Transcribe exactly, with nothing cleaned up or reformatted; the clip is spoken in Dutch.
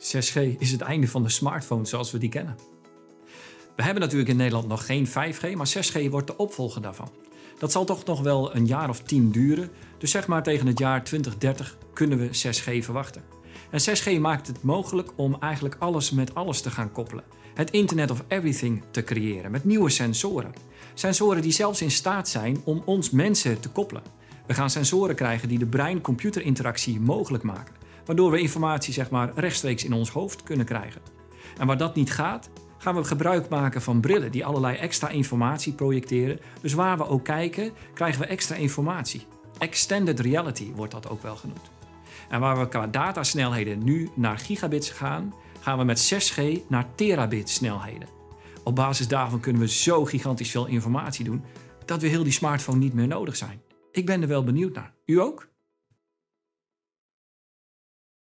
zes G is het einde van de smartphone zoals we die kennen. We hebben natuurlijk in Nederland nog geen vijf G, maar zes G wordt de opvolger daarvan. Dat zal toch nog wel een jaar of tien duren, dus zeg maar tegen het jaar twintig dertig kunnen we zes G verwachten. En zes G maakt het mogelijk om eigenlijk alles met alles te gaan koppelen. Het Internet of Everything te creëren met nieuwe sensoren. Sensoren die zelfs in staat zijn om ons mensen te koppelen. We gaan sensoren krijgen die de brein-computer interactie mogelijk maken, waardoor we informatie zeg maar rechtstreeks in ons hoofd kunnen krijgen. En waar dat niet gaat, gaan we gebruik maken van brillen die allerlei extra informatie projecteren. Dus waar we ook kijken, krijgen we extra informatie. Extended reality wordt dat ook wel genoemd. En waar we qua datasnelheden nu naar gigabits gaan, gaan we met zes G naar terabit snelheden. Op basis daarvan kunnen we zo gigantisch veel informatie doen dat we heel die smartphone niet meer nodig zijn. Ik ben er wel benieuwd naar. U ook?